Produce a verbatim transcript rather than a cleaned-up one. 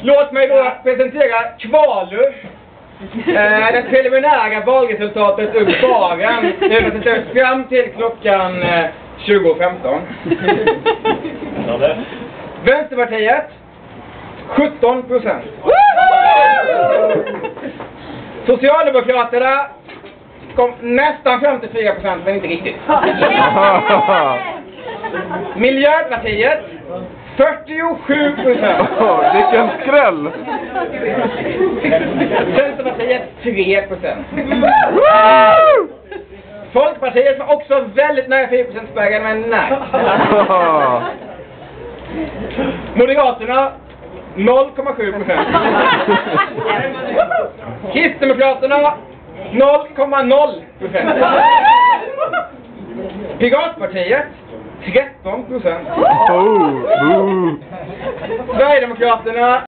Låt mig då presentera Kvalu. Eh, det preliminära valresultatet ur baren. Det presenteras fram till klockan eh, tjugo femton. Vänsterpartiet sjutton procent. Socialdemokraterna kom nästan femtiofyra procent, men inte riktigt. Miljöpartiet fyrtiosju procent. Oh, vilken skräll! Centerpartiet tre procent. Folkpartiet var också väldigt nära fyra procent-spärren, men nej. Moderaterna noll komma sju procent. Kristdemokraterna noll komma noll procent. Piratpartiet tretton procent. Oh, oh. Sverigedemokraterna